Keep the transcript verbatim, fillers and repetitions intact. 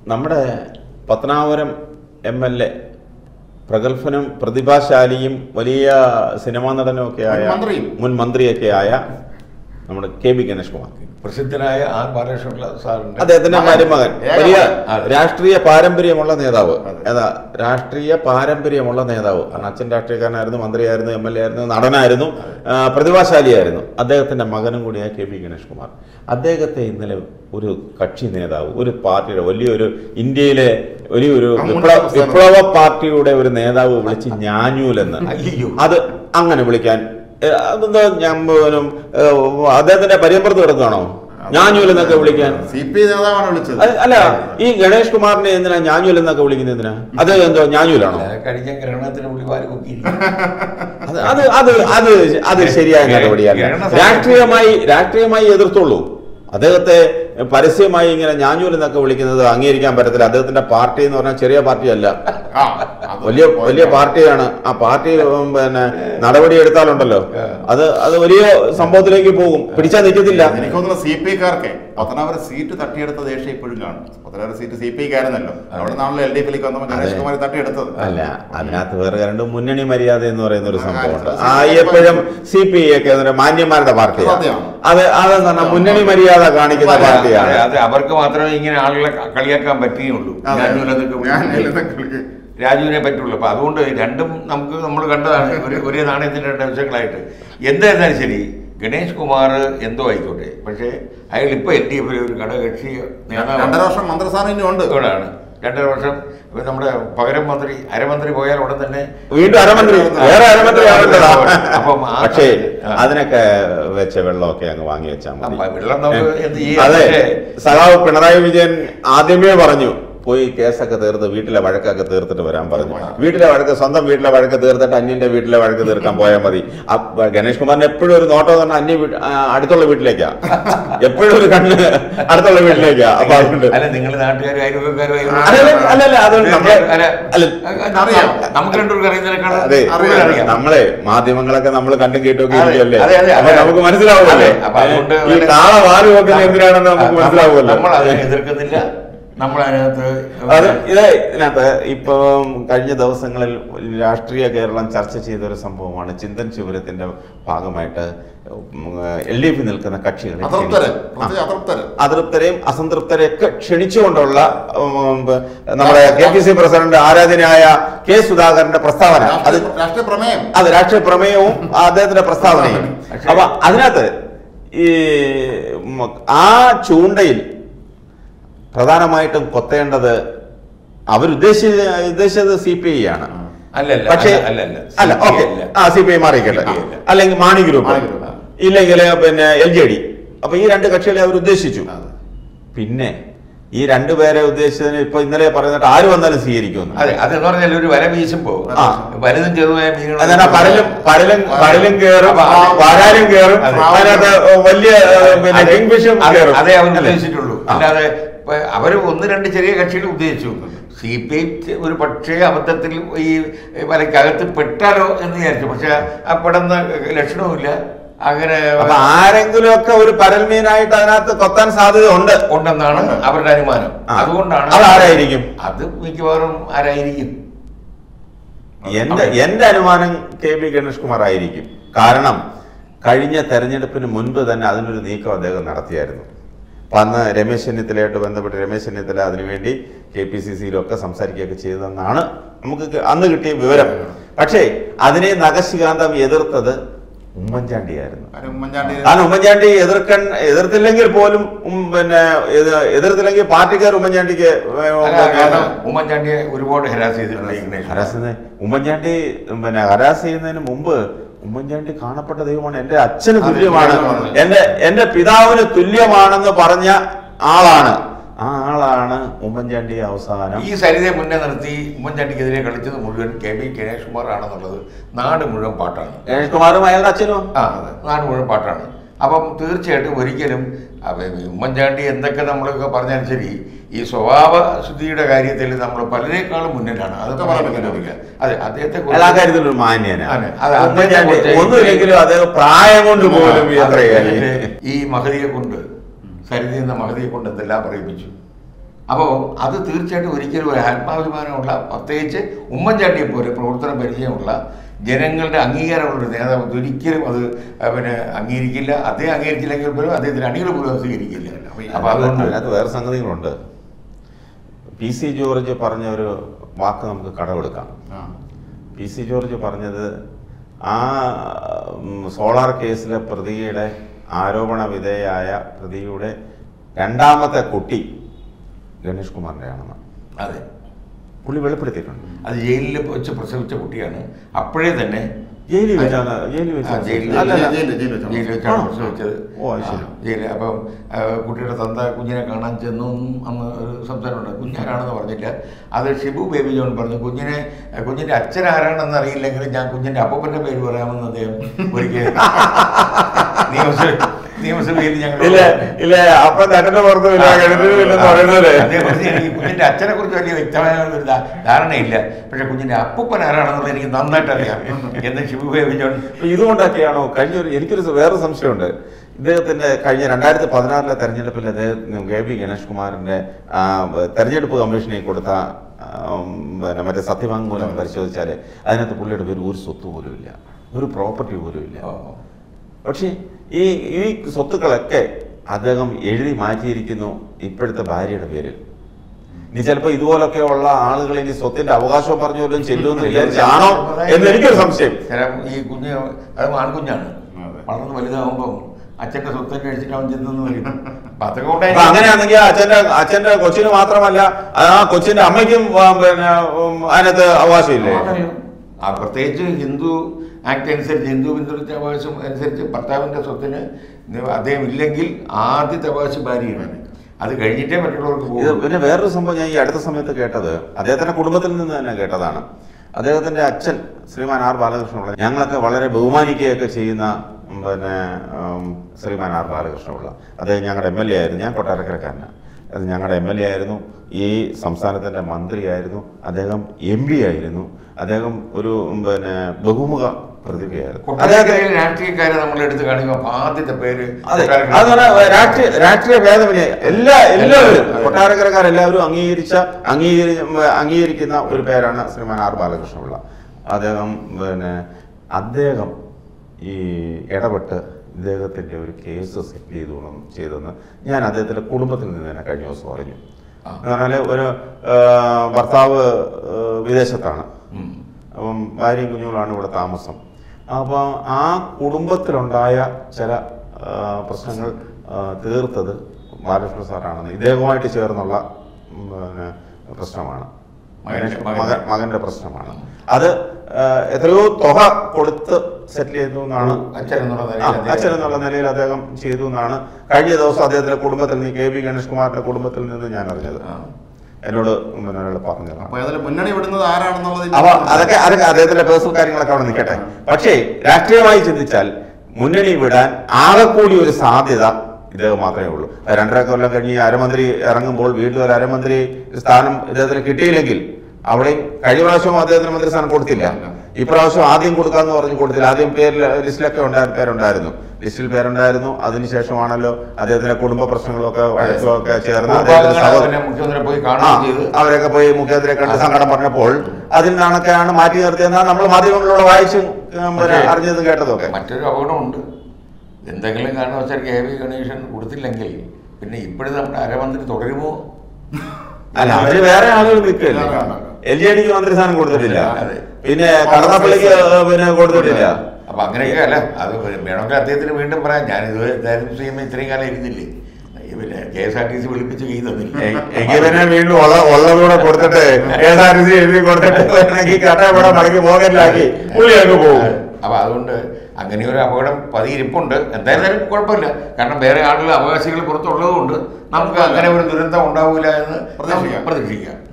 നമ്മുടെ Pathanapuram M L A പ്രഗത്ഭനും പ്രതിഭാശാലിയും വലിയ സിനിമാ നടനും ഒക്കെ ആയ മുൻ മന്ത്രിയൊക്കെ ആയ നമ്മുടെ കെ ബി ഗണേഷ് കുമാർ, പ്രസിദ്ധനായ ആർ ബാലകൃഷ്ണപിള്ള സാറിന്റെ അദ്ദേഹത്തിന്റെ മരുമകൻ, വലിയ രാഷ്ട്രീയ പാരമ്പര്യമുള്ള നേതാവ്. ഏതാ രാഷ്ട്രീയ പാരമ്പര്യമുള്ള നേതാവ്. കാരണം അച്ഛൻ രാഷ്ട്രീയക്കാരനായിരുന്നു, മന്ത്രിയായിരുന്നു, എം എൽ എ ആയിരുന്നു, നടനായിരുന്നു, പ്രതിഭാശാലിയായിരുന്നു. അദ്ദേഹത്തിന്റെ മകനും കൂടിയായ കെ ബി ഗണേഷ് കുമാർ. അദ്ദേഹത്തെ ഇന്നലെ ഒരു കക്ഷി നേതാവ്, ഒരു പാർട്ടിയുടെ വലിയൊരു ഇന്ത്യയിലെ വലിയൊരു വിപ്ലവ വിപ്ലവ പാർട്ടിയുടെ ഒരു നേതാവ് വിളിച്ച് ഞാഞ്ഞൂലെന്ന്. അത് അങ്ങനെ വിളിക്കാൻ അതെന്താ ഞാൻ അദ്ദേഹത്തിന്റെ പരിയമ്പുറത്ത് കിടക്കുകയാണോ ഞാഞ്ഞൂൽ എന്നൊക്കെ വിളിക്കാൻ? സി പി നേതാവാണ് വിളിച്ചത്. അല്ല, ഈ ഗണേഷ് കുമാറിനെ എന്തിനാ ഞാഞ്ഞൂൽ എന്നൊക്കെ വിളിക്കുന്നത്? എന്തിനാ? അത് എന്തോ ഞാഞ്ഞൂലാണോ? കഴിഞ്ഞ ഗ്രഹണത്തിന് അത് അത് അത് അത് ശരിയായ നടപടിയല്ല. രാഷ്ട്രീയമായി രാഷ്ട്രീയമായി എതിർത്തുള്ളൂ. അദ്ദേഹത്തെ പരസ്യമായി ഇങ്ങനെ ഞാഞ്ഞൂൽ എന്നൊക്കെ വിളിക്കുന്നത് അംഗീകരിക്കാൻ പറ്റത്തില്ല. അദ്ദേഹത്തിന്റെ പാർട്ടി എന്ന് പറഞ്ഞാൽ ചെറിയ പാർട്ടിയല്ല, വലിയ വലിയ പാർട്ടിയാണ്. ആ പാർട്ടി പിന്നെ നടപടി എടുത്താലുണ്ടല്ലോ അത് അത് വലിയ സംഭവത്തിലേക്ക് പോകും, പിടിച്ചാൽ നിൽക്കത്തില്ല. എനിക്ക് തോന്നുന്നു സി പി കാർക്ക് പത്തനാപുരം സീറ്റ് തട്ടിയെടുത്ത ദേഷ്യം ഇപ്പോഴും കാണും. പത്തനാപുരം സീറ്റ് സി പി കാരനല്ലോ, അവിടെ നാളെ എൽ ഡി എഫിലേക്ക് വന്നപ്പോൾ ഗണേഷ് കുമാർ തട്ടിയെടുത്തത് അല്ല. അതിനകത്ത് വേറെ രണ്ട് മുന്നണി മര്യാദ എന്ന് പറയുന്ന ഒരു സംഭവമുണ്ട്. ആ എപ്പോഴും സി പി ഒക്കെ മാന്യന്മാരുടെ പാർട്ടിയാണ്. അത് അതെന്ന് പറഞ്ഞാൽ മുന്നണി മര്യാദ കാണിക്കുന്ന പാർട്ടിയാണ്. അത് അവർക്ക് മാത്രമേ ഇങ്ങനെ ആളുകളെ കളിയാക്കാൻ പറ്റുകയുള്ളൂ. രാജുവിനെ പറ്റുള്ളൂ. അപ്പൊ അതുകൊണ്ട് രണ്ടും നമുക്ക് നമ്മൾ കണ്ടതാണ്, ഒരു ഒരേ നാണയത്തിന്റെ രണ്ട് വശങ്ങളായിട്ട്. എന്തായിരുന്നാലും ശരി, ഗണേഷ് കുമാർ എന്തോ ആയിക്കോട്ടെ, പക്ഷേ അയാൾ ഇപ്പൊ എൽ ഡി എഫിലെ ഒരു ഘടകകക്ഷി നേതാവ്. രണ്ടര വർഷം മന്ത്രിസ്ഥാനം ഉണ്ട്. ആണ് രണ്ടര വർഷം നമ്മുടെ പകരം മന്ത്രി അരമന്ത്രി പോയാൽ ഉടൻ തന്നെ വീണ്ടും അരമന്ത്രി വേറെ അരമന്ത്രി. അപ്പം പക്ഷേ അതിനൊക്കെ വെച്ച വെള്ളമൊക്കെ അങ്ങ് വാങ്ങി വെച്ചാൽ മതി. വെള്ളം നമുക്ക് എന്ത് ചെയ്യാം? അതെ, സഖാവ് പിണറായി വിജയൻ ആദ്യമേ പറഞ്ഞു, പോയി കേസൊക്കെ തീർത്ത് വീട്ടിലെ വഴക്കൊക്കെ തീർത്തിട്ട് വരാൻ പറഞ്ഞു. വീട്ടിലെ വഴക്ക്, സ്വന്തം വീട്ടിലെ വഴക്ക് തീർത്തിട്ട് അന്യന്റെ വീട്ടിലെ വഴക്ക് തീർക്കാൻ പോയാൽ മതി. ഗണേഷ് കുമാറിന് എപ്പോഴും ഒരു നോട്ടം തന്നെ അന്യ അടുത്തുള്ള വീട്ടിലേക്കാ, എപ്പോഴും ഒരു കണ്ണ് അടുത്തുള്ള വീട്ടിലേക്കാ. അപ്പൊ അതുകൊണ്ട് നിങ്ങൾ നാട്ടുകാരും അയൽവക്കാരും അല്ലല്ല അതുകൊണ്ട് നമുക്ക് രണ്ടുപേർക്കും അതെ, നമ്മളെ മാധ്യമങ്ങളൊക്കെ നമ്മൾ കണ്ടും കേട്ടൊക്കെ ഇരിക്കല്ലേ, അപ്പൊ നമുക്ക് മനസ്സിലാവുമല്ലേ ഈ കാള വാല് നോക്കുന്നത് എന്തിനാണെന്ന് നമുക്ക് മനസ്സിലാവുമല്ലോ. നമ്മൾ അതിനെ എതിർക്കുന്നില്ല. നമ്മളതിനകത്ത് അത് ഇത് ഇതിനകത്ത് ഇപ്പം കഴിഞ്ഞ ദിവസങ്ങളിൽ രാഷ്ട്രീയ കേരളം ചർച്ച ചെയ്ത ഒരു സംഭവമാണ്. ചിന്തൻ ശിബിരത്തിന്റെ ഭാഗമായിട്ട് എൽ ഡി എഫിൽ നിൽക്കുന്ന കക്ഷികളെ, അതൃപ്തരെയും അസംതൃപ്തരെയൊക്കെ ക്ഷണിച്ചുകൊണ്ടുള്ള നമ്മുടെ കെ പി സി പ്രസിഡന്റ് ആരാധനായ കെ സുധാകരന്റെ പ്രസ്താവന, അത് രാഷ്ട്രീയ പ്രമേയം, അത് രാഷ്ട്രീയ പ്രമേയവും അദ്ദേഹത്തിന്റെ പ്രസ്താവനയും. അപ്പൊ അതിനകത്ത് ഈ ആ ചൂണ്ടയിൽ പ്രധാനമായിട്ടും കൊത്തേണ്ടത് അവരുദ്ദേശിച്ച ഉദ്ദേശിച്ചത് സി പി ഐ ആണ്. പക്ഷേ അല്ല, ഓക്കെ, ആ സി പി ഐ മാറിക്കട്ടെ, അല്ലെങ്കിൽ മാണി ഗ്രൂപ്പ്, ഇല്ലെങ്കിൽ പിന്നെ എൽ ജെ ഡി. അപ്പൊ ഈ രണ്ട് കക്ഷികളെ അവർ ഉദ്ദേശിച്ചു. പിന്നെ ഈ രണ്ടുപേരെ ഉദ്ദേശിച്ചതിന് ഇപ്പൊ ഇന്നലെ പറയുന്നിട്ട് ആര് വന്നാലും സ്വീകരിക്കുമെന്ന്. അതെ, അതെന്ന് പറഞ്ഞാൽ ഒരു വല വീശുമ്പോ വലുതും ചെറുതായ മീനുകൾ പരലും പരലും പരലും കയറും, വരാലും കയറും, അതിനകത്ത് വലിയ പിന്നെ കിങ്ഫിഷും കയറും. അതേ അവർ ഉദ്ദേശിച്ചിട്ടുള്ളൂ. അല്ലാതെ അവർ ഒന്ന് രണ്ട് ചെറിയ കക്ഷികൾ ഉദ്ദേശിച്ചു. സി പി ഐ ഒരു പക്ഷേ അബദ്ധത്തിൽ ഈ വലക്കകത്ത് പെട്ടാലോ എന്ന് വിചാരിച്ചു. പക്ഷെ ആ പെടുന്ന ലക്ഷണവുമില്ല. അങ്ങനെ ആരെങ്കിലും ഒക്കെ ഒരു പരൽമീനായിട്ട് അതിനകത്ത് കൊത്താൻ സാധ്യത ഉണ്ട് ഉണ്ടെന്നാണ് അവരുടെ അനുമാനം. അതുകൊണ്ടാണ് അത് ആരായിരിക്കും? അത് മിക്കവാറും ആരായിരിക്കും? എന്റെ എന്റെ അനുമാനം കെ ബി ഗണേഷ് കുമാർ ആയിരിക്കും. കാരണം കഴിഞ്ഞ തെരഞ്ഞെടുപ്പിന് മുൻപ് തന്നെ അതിനൊരു നീക്കം അദ്ദേഹം നടത്തിയായിരുന്നു. അപ്പം അന്ന് രമേശ് ചെന്നിത്തലയായിട്ട് ബന്ധപ്പെട്ട് രമേശ് ചെന്നിത്തല അതിനുവേണ്ടി കെ പി സി സിയിലൊക്കെ സംസാരിക്കുകയൊക്കെ ചെയ്തതെന്നാണ് നമുക്ക് അന്ന് കിട്ടിയ വിവരം. പക്ഷേ അതിനെ നഖശികാന്തം എതിർത്തത് ഉമ്മൻചാണ്ടിയായിരുന്നു. കാരണം ഉമ്മൻചാണ്ടി എതിർക്കാൻ എതിർത്തില്ലെങ്കിൽ പോലും പിന്നെ എതിർത്തില്ലെങ്കിൽ പാർട്ടിക്കാർ ഉമ്മൻചാണ്ടിക്ക് ഉമ്മൻചാണ്ടിയെ ഒരുപാട് ഹരാസ് ചെയ്തിട്ടുണ്ട്. ഹരാസ് ഉമ്മൻചാണ്ടി പിന്നെ ഹരാസ് ചെയ്യുന്നതിന് മുമ്പ് ഉമ്മൻചാണ്ടി കാണപ്പെട്ട ദൈവമാണ്, എന്റെ അച്ഛന് തുല്യമാണ്, എന്റെ എന്റെ പിതാവിന് തുല്യമാണെന്ന് പറഞ്ഞ ആളാണ്. ആ ആളാണ് ഉമ്മൻചാണ്ടി അവസാനം ഈ സരിതയെ മുന്നേ നിർത്തി ഉമ്മൻചാണ്ടിക്കെതിരെ കളിച്ചത് മുഴുവൻ കെ ബി ഗണേഷ് കുമാർ ആണെന്നുള്ളത് നാട് മുഴുവൻ പാട്ടാണ്. ഗണേഷ് കുമാറും അയാളുടെ അച്ഛനും ആ അതെ, നാട് മുഴുവൻ പാട്ടാണ്. അപ്പം തീർച്ചയായിട്ടും ഒരിക്കലും ഉമ്മൻചാണ്ടി എന്തൊക്കെ നമ്മളൊക്കെ പറഞ്ഞാലും ശരി, ഈ സ്വഭാവ ശുദ്ധിയുടെ കാര്യത്തിൽ നമ്മൾ പലരെക്കാളും മുന്നിലാണ്. അതൊക്കെ പറയാൻ അതെ, അദ്ദേഹത്തെ എല്ലാ കാര്യത്തിലും മാന്യനാണ്. ഒന്നുമില്ലെങ്കിലും അദ്ദേഹം പ്രായം കൊണ്ട് പോലും ഈ മഹതിയെ കൊണ്ട് സരിത എന്ന മഹതിയെ കൊണ്ട് എന്തെല്ലാം പറയിപ്പിച്ചു. അപ്പോൾ അത് തീർച്ചയായിട്ടും ഒരിക്കലും ഒരു ആത്മാഭിമാനമുള്ള, പ്രത്യേകിച്ച് ഉമ്മൻചാണ്ടിയെ പോലെ പ്രവർത്തന പരിചയമുള്ള ജനങ്ങളുടെ അംഗീകാരമുള്ള ഒരു നേതാവ് ഒരിക്കലും അത് പിന്നെ അംഗീകരിക്കില്ല. അദ്ദേഹം അംഗീകരിച്ചില്ലെങ്കിൽ പോലും അദ്ദേഹത്തിന് അണികൾ പോലും അത് സ്വീകരിക്കില്ല. അപ്പോൾ അതുകൊണ്ട് അതിനകത്ത് വേറെ സംഗതികളുണ്ട്. പി സി ജോർജ് പറഞ്ഞ ഒരു വാക്ക് നമുക്ക് കടമെടുക്കാം. പി സി ജോർജ് പറഞ്ഞത് ആ സോളാർ കേസിലെ പ്രതിയുടെ ആരോപണ വിധേയായ പ്രതിയുടെ രണ്ടാമത്തെ കുട്ടി ഗണേഷ് കുമാറിൻ്റെ ആണെന്ന്. അതെ, പുള്ളി വെളിപ്പെടുത്തിയിട്ടുണ്ട്. അത് ജയിലിൽ വെച്ച് പ്രസവിച്ച കുട്ടിയാണ്. അപ്പോഴേ തന്നെ ജയിലിൽ വെച്ചാണ് ജയിലിൽ വെച്ചാണ് പ്രസവിച്ചത്. ജയിലിൽ അപ്പം കുട്ടിയുടെ തന്ത കുഞ്ഞിനെ കാണാൻ ചെന്നും അന്ന് ഒരു സംസാരമുണ്ട്. കുഞ്ഞാരാണെന്ന് പറഞ്ഞില്ല. അത് ഷിബു ബേബി ജോൺ പറഞ്ഞു. കുഞ്ഞിനെ കുഞ്ഞിന്റെ അച്ഛൻ ആരാണെന്ന് അറിയില്ലെങ്കിലും ഞാൻ കുഞ്ഞിന്റെ അപ്പൂപ്പന്റെ പേര് പറയാമെന്ന് അദ്ദേഹം ഒരിക്കൽ നിയമസഭയിൽ ഞങ്ങൾ കുഞ്ഞിന്റെ അച്ഛനെ കുറിച്ച് വലിയ വ്യക്തമായ ഒരു ധാരണയില്ല. പക്ഷെ കുഞ്ഞിന്റെ അപ്പൂപ്പൻ ആരാണെന്നുള്ളത് എനിക്ക് നന്നായിട്ട് അറിയാം എന്ന് ഷിബു ബേബി ജോൺ. ഇതുകൊണ്ടൊക്കെയാണോ കഴിഞ്ഞൊരു എനിക്കൊരു വേറെ സംശയമുണ്ട്. ഇദ്ദേഹത്തിന്റെ കഴിഞ്ഞ രണ്ടായിരത്തി പതിനാറിലെ തെരഞ്ഞെടുപ്പിൽ അദ്ദേഹം കെ വി ഗണേഷ് കുമാറിന്റെ തെരഞ്ഞെടുപ്പ് കമ്മീഷനെ കൊടുത്ത പിന്നെ മറ്റേ സത്യവാങ്മൂലം പരിശോധിച്ചാൽ അതിനകത്ത് പുള്ളിയുടെ പേര് ഒരു സ്വത്ത് പോലും ഇല്ല, ഒരു പ്രോപ്പർട്ടി പോലും ഇല്ല. പക്ഷേ ഈ ഈ സ്വത്തുക്കളൊക്കെ അദ്ദേഹം എഴുതി മാറ്റിയിരിക്കുന്നു ഇപ്പോഴത്തെ ഭാര്യയുടെ പേരിൽ. ഇനി ചിലപ്പോൾ ഇതുപോലൊക്കെയുള്ള ആളുകൾ ഇനി സ്വത്തിന്റെ അവകാശം പറഞ്ഞു പോലും ചെല്ലുമെന്ന് വിചാരിച്ചാണോ എന്ന് എനിക്കൊരു സംശയം. ഈ കുഞ്ഞ് അത് ആൺകുഞ്ഞാണ്, വളർന്ന് വലുതാകുമ്പോൾ അച്ഛന്റെ സ്വത്ത് കഴിച്ചിട്ട് അവൻ ചെന്നെന്ന് വരും. അങ്ങനെയാണെങ്കിൽ അച്ഛന്റെ അച്ഛന്റെ കൊച്ചിന് മാത്രമല്ല ആ കൊച്ചിന്റെ അമ്മയ്ക്കും പിന്നെ അതിനകത്ത് അവകാശമില്ലേ? ആ പ്രത്യേകിച്ച് ഹിന്ദു ആക്ട് അനുസരിച്ച്, ഹിന്ദു പിന്തുണച്ച അവകാശം അനുസരിച്ച് ഭർത്താവിന്റെ സ്വത്തിന് അദ്ദേഹം ഇല്ലെങ്കിൽ ആദ്യത്തെ അവകാശം ഭാര്യയാണ്. അത് കഴിഞ്ഞിട്ടേ മറ്റുള്ളവർക്ക് പോകും. പിന്നെ വേറൊരു സംഭവം ഞാൻ ഈ അടുത്ത സമയത്ത് കേട്ടത് അദ്ദേഹത്തിന്റെ കുടുംബത്തിൽ നിന്ന് തന്നെ കേട്ടതാണ്. അദ്ദേഹത്തിന്റെ അച്ഛൻ ശ്രീമാൻ ആർ ബാലകൃഷ്ണപിള്ള, ഞങ്ങളൊക്കെ വളരെ ബഹുമാനിക്കുകയൊക്കെ ചെയ്യുന്ന പിന്നെ ശ്രീമാൻ ആർ ബാലകൃഷ്ണപിള്ള, അദ്ദേഹം ഞങ്ങളുടെ എം എൽ എ ആയിരുന്നു. ഞാൻ കൊട്ടാരക്കരക്കാരനാണ്. അത് ഞങ്ങളുടെ എം എൽ എ ആയിരുന്നു, ഈ സംസ്ഥാനത്തിന്റെ മന്ത്രിയായിരുന്നു, അദ്ദേഹം എം പി ആയിരുന്നു, അദ്ദേഹം ഒരു പിന്നെ ബഹുമുഖ പ്രതിഭയായിരുന്നു. രാഷ്ട്രീയക്കാരെ നമ്മൾ എടുത്ത് കാണിക്കുമ്പോൾ ആദ്യത്തെ പേര് രാഷ്ട്രീയ രാഷ്ട്രീയ ഭേദമില്ല. എല്ലാ എല്ലാവരും കൊട്ടാരക്കരക്കാരെല്ലാവരും അംഗീകരിച്ച അംഗീകരി അംഗീകരിക്കുന്ന ഒരു പേരാണ് ശ്രീമാൻ ആർ ബാലകൃഷ്ണപിള്ള. അദ്ദേഹം പിന്നെ അദ്ദേഹം ഈ ഇടപെട്ട് ഇദ്ദേഹത്തിന്റെ ഒരു കേസ് സെറ്റിൽ ചെയ്തു ചെയ്തെന്ന് ഞാൻ അദ്ദേഹത്തിന്റെ കുടുംബത്തിൽ നിന്ന് തന്നെ കഴിഞ്ഞ ദിവസം അറിഞ്ഞു. എന്ന് പറഞ്ഞാല് ഒരു ഭർത്താവ് വിദേശത്താണ്, അപ്പം ഭാര്യയും കുഞ്ഞുങ്ങളാണ് ഇവിടെ താമസം. അപ്പോൾ ആ കുടുംബത്തിലുണ്ടായ ചില പ്രശ്നങ്ങൾ തീർത്തത് ബാലകൃഷ്ണ സാറാണെന്ന് ഇദ്ദേഹവുമായിട്ട് ചേർന്നുള്ള പ്രശ്നമാണ്, മകന്റെ പ്രശ്നമാണ്. അത് എത്രയോ തുക കൊടുത്ത് സെറ്റിൽ ചെയ്തു എന്നാണ് അച്ഛൻ എന്നുള്ള നിലയിൽ അദ്ദേഹം ചെയ്തു എന്നാണ് കഴിഞ്ഞ ദിവസം അദ്ദേഹത്തിന്റെ കുടുംബത്തിൽ നിന്ന് കെ വി ഗണേഷ് കുമാറിന്റെ കുടുംബത്തിൽ നിന്ന് ഞാൻ അറിഞ്ഞത്. എന്നോട് പറഞ്ഞത് അപ്പൊ അതൊക്കെ അതൊക്കെ അദ്ദേഹത്തിന്റെ പേഴ്സണൽ കാര്യങ്ങളൊക്കെ അവിടെ നിൽക്കട്ടെ. പക്ഷേ രാഷ്ട്രീയമായി ചിന്തിച്ചാൽ മുന്നണി വിടാൻ ആകെ കൂടി ഒരു സാധ്യത ഇദ്ദേഹം മാത്രമേ ഉള്ളൂ. രണ്ടര കൊല്ലം കഴിഞ്ഞ് അരമന്ത്രി ഇറങ്ങുമ്പോൾ വീണ്ടും ഒരു അരമന്ത്രി സ്ഥാനം ഇദ്ദേഹത്തിന് കിട്ടിയില്ലെങ്കിൽ അവിടെ കഴിഞ്ഞ പ്രാവശ്യം അദ്ദേഹത്തിന് മന്ത്രിസ്ഥാനം കൊടുത്തില്ല, ഇപ്രാവശ്യം ആദ്യം കൊടുക്കാന്ന് പറഞ്ഞു കൊടുത്തില്ല. ആദ്യം പേരിൽ ലിസ്റ്റിലൊക്കെ ഉണ്ടായിരുന്നു, പേരുണ്ടായിരുന്നു, ലിസ്റ്റിൽ പേരുണ്ടായിരുന്നു. അതിനുശേഷമാണല്ലോ അദ്ദേഹത്തിന്റെ കുടുംബ പ്രശ്നങ്ങളൊക്കെ വഴക്കൊക്കെ ചേർന്ന് അവരൊക്കെ പോയി മുഖ്യമന്ത്രിയെ കണ്ട് സങ്കടം പറഞ്ഞപ്പോൾ അതിൽ നിന്നൊക്കെയാണ് മാറ്റി നിർത്തിയെന്നാണ് നമ്മൾ മാധ്യമങ്ങളിലൂടെ വായിച്ചും അറിഞ്ഞതും കേട്ടതൊക്കെ. മറ്റൊരു അപകടമുണ്ട്. എന്തെങ്കിലും കാരണവശാൽ കെ വി ഗണേശൻ കൊടുത്തില്ലെങ്കിൽ പിന്നെ ഇപ്പോഴും നമ്മുടെ അരമന്ത്രി തുടരുമോ? അല്ല, അവര് വേറെ ആളുകൾ നിൽക്കില്ല. എൽ ജെ ഡിക്ക് മന്ത്രിസ്ഥാനം കൊടുത്തിട്ടില്ല, പിന്നെ കടന്നപ്പള്ളിക്ക് പിന്നെ കൊടുത്തിട്ടില്ല. അപ്പൊ അങ്ങനെയൊക്കെ അല്ല, അത് വേണമെങ്കിൽ അദ്ദേഹത്തിന് വീണ്ടും പറയാം. ഞാൻ ഇതുവരെ ചെയ്യുമ്പോൾ ഇത്രയും കാലം ഇരുന്നില്ലേ, പിന്നെ K S R T C വിളിപ്പിച്ച് കൈ തന്നില്ല. എങ്കിൽ പിന്നെ വീണ്ടും ഉള്ളതുകൂടെ കൊടുത്തിട്ട് K S R T C എഴുതി കൊടുത്തിട്ട് കട്ടവിടെ മടക്കി പോകലാക്കി പുള്ളിയൊക്കെ പോകും. അപ്പൊ അതുകൊണ്ട് അങ്ങനെ ഒരു അപകടം പതിയിരിപ്പുണ്ട്. എന്തായാലും കുഴപ്പമില്ല, കാരണം വേറെ ആളുകൾ അവകാശികൾ പുറത്തുള്ളത് കൊണ്ട് നമുക്ക് അങ്ങനെ ഒരു ദുരന്തം ഉണ്ടാവില്ല എന്ന് പ്രതീക്ഷിക്കാം.